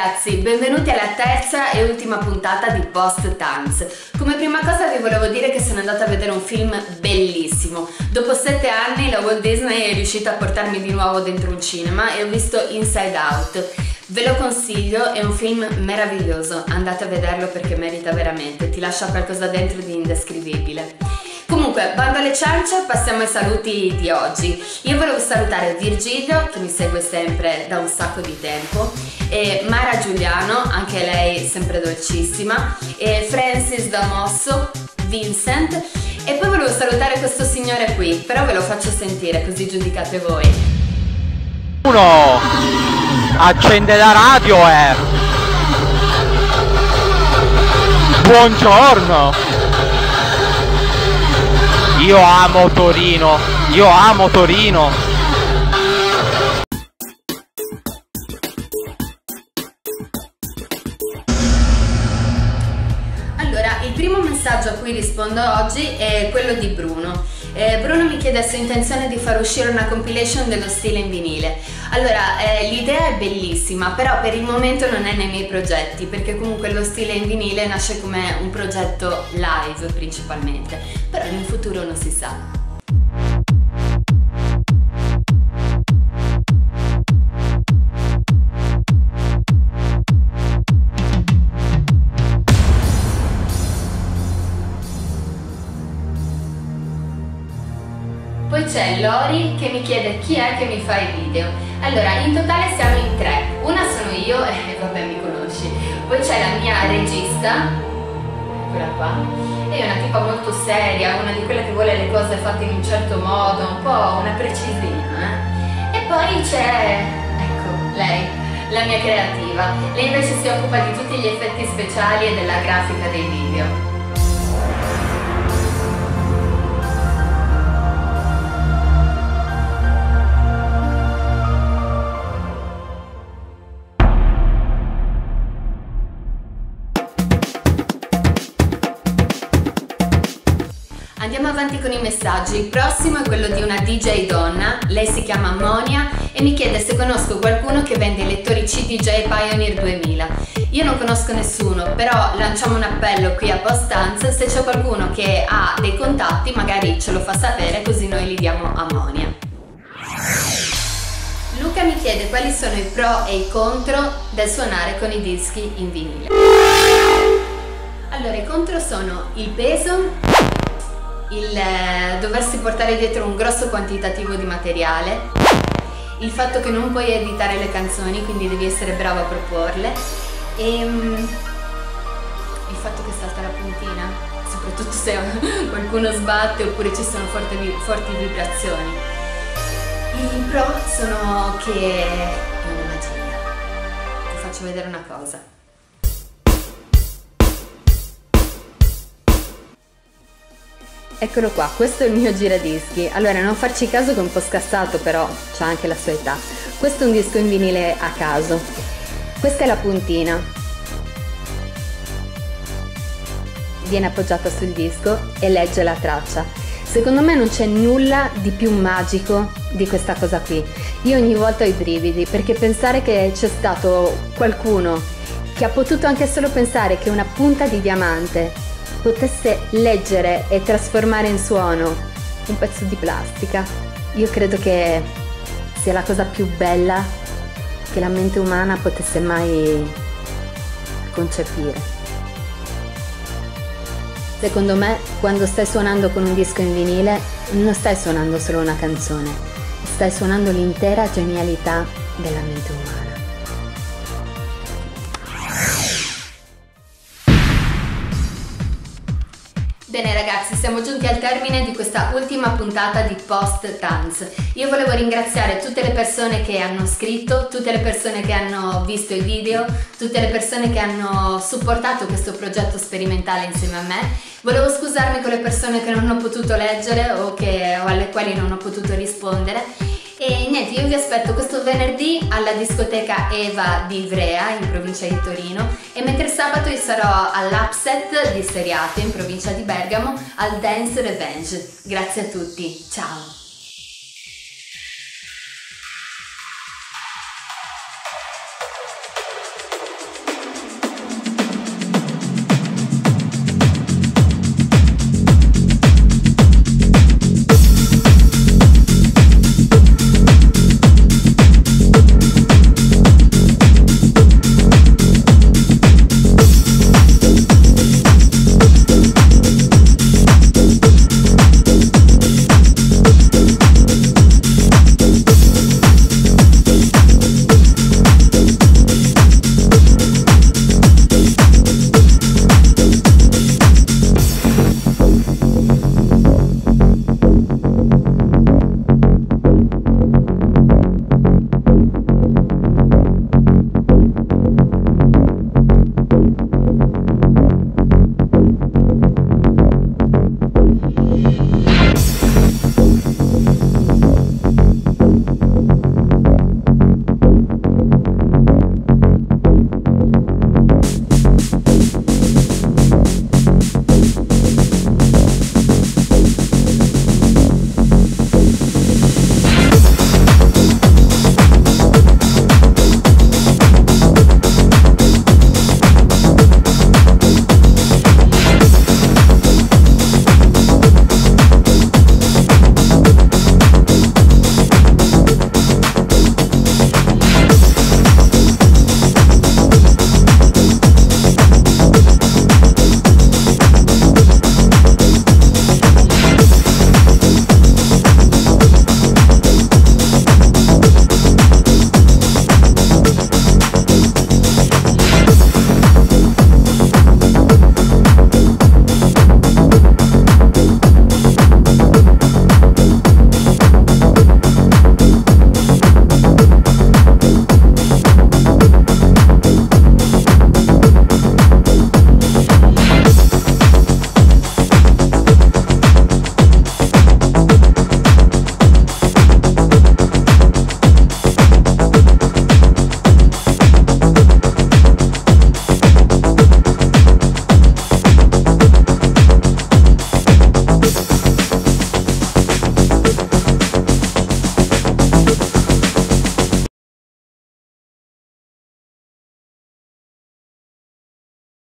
ragazzi, benvenuti alla terza e ultima puntata di Post Tanz. Come prima cosa vi volevo dire che sono andata a vedere un film bellissimo. Dopo 7 anni la Walt Disney è riuscita a portarmi di nuovo dentro un cinema e ho visto Inside Out. Ve lo consiglio, è un film meraviglioso, andate a vederlo perché merita veramente, ti lascia qualcosa dentro di indescrivibile. Comunque, bando alle ciance, passiamo ai saluti di oggi. Io volevo salutare Virgilio, che mi segue sempre da un sacco di tempo, e Mara Giuliano, anche lei sempre dolcissima, e Francis Damosso, Vincent, e poi volevo salutare questo signore qui, però ve lo faccio sentire così giudicate voi. Uno accende la radio e... Buongiorno! Io amo Torino, io amo Torino. Allora, il primo messaggio a cui rispondo oggi è quello di Bruno. Bruno mi chiede se ho intenzione di far uscire una compilation dello stile in vinile. Allora, l'idea è bellissima, però per il momento non è nei miei progetti, perché comunque lo stile in vinile nasce come un progetto live principalmente, però in futuro non si sa. Poi c'è Lori che mi chiede chi è che mi fa i video. Allora, in totale siamo in 3. Una sono io e vabbè, mi conosci. Poi c'è la mia regista, quella qua, è una tipa molto seria, una di quelle che vuole le cose fatte in un certo modo, un po' una precisina. E poi c'è, ecco, lei, la mia creativa. Lei invece si occupa di tutti gli effetti speciali e della grafica dei video. Andiamo avanti con i messaggi. Il prossimo è quello di una DJ donna, lei si chiama Monia e mi chiede se conosco qualcuno che vende i lettori CDJ Pioneer 2000. Io non conosco nessuno, però lanciamo un appello qui a Post Tanz, se c'è qualcuno che ha dei contatti magari ce lo fa sapere così noi li diamo a Monia. Luca mi chiede quali sono i pro e i contro del suonare con i dischi in vinile. Allora, i contro sono il peso, il doversi portare dietro un grosso quantitativo di materiale, il fatto che non puoi editare le canzoni, quindi devi essere bravo a proporle, e il fatto che salta la puntina, soprattutto se qualcuno sbatte oppure ci sono forti vibrazioni. I pro sono che è una magia. Ti faccio vedere una cosa. Eccolo qua, questo è il mio giradischi. Allora, non farci caso che è un po' scassato, però c'ha anche la sua età. Questo è un disco in vinile a caso. Questa è la puntina. Viene appoggiata sul disco e legge la traccia. Secondo me non c'è nulla di più magico di questa cosa qui. Io ogni volta ho i brividi, perché pensare che c'è stato qualcuno che ha potuto anche solo pensare che una punta di diamante potesse leggere e trasformare in suono un pezzo di plastica, io credo che sia la cosa più bella che la mente umana potesse mai concepire. Secondo me, quando stai suonando con un disco in vinile, non stai suonando solo una canzone, stai suonando l'intera genialità della mente umana. Bene ragazzi, siamo giunti al termine di questa ultima puntata di Post Tanz. Io volevo ringraziare tutte le persone che hanno scritto, tutte le persone che hanno visto il video, tutte le persone che hanno supportato questo progetto sperimentale insieme a me. Volevo scusarmi con le persone che non ho potuto leggere o alle quali non ho potuto rispondere. E niente, io vi aspetto questo venerdì alla discoteca Eva di Ivrea in provincia di Torino, e mentre sabato io sarò all'Upset di Seriate in provincia di Bergamo al Dance Revenge. Grazie a tutti, ciao!